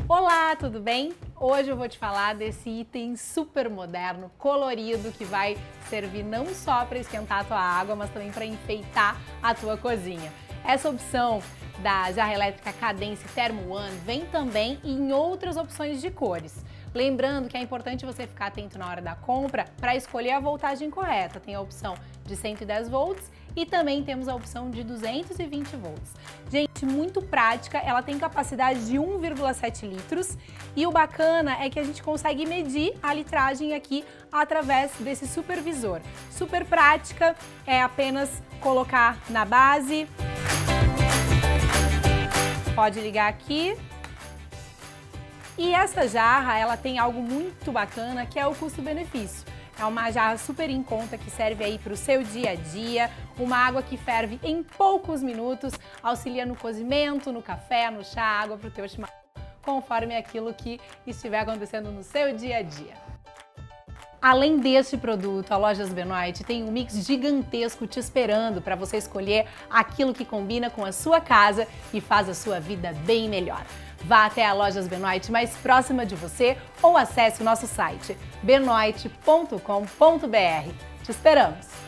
Olá, tudo bem? Hoje eu vou te falar desse item super moderno, colorido, que vai servir não só para esquentar a tua água, mas também para enfeitar a tua cozinha. Essa opção da jarra elétrica Cadence Thermo One vem também em outras opções de cores. Lembrando que é importante você ficar atento na hora da compra para escolher a voltagem correta. Tem a opção de 110 volts e também temos a opção de 220 volts. Gente, muito prática, ela tem capacidade de 1,7 litros e o bacana é que a gente consegue medir a litragem aqui através desse supervisor. Super prática, é apenas colocar na base. Pode ligar aqui. E essa jarra, ela tem algo muito bacana que é o custo-benefício. É uma jarra super em conta que serve aí para o seu dia a dia, uma água que ferve em poucos minutos, auxilia no cozimento, no café, no chá, água para o teu chimarrão, conforme aquilo que estiver acontecendo no seu dia a dia. Além deste produto, a Lojas Benoit tem um mix gigantesco te esperando para você escolher aquilo que combina com a sua casa e faz a sua vida bem melhor. Vá até a Lojas Benoit mais próxima de você ou acesse o nosso site benoit.com.br. Te esperamos!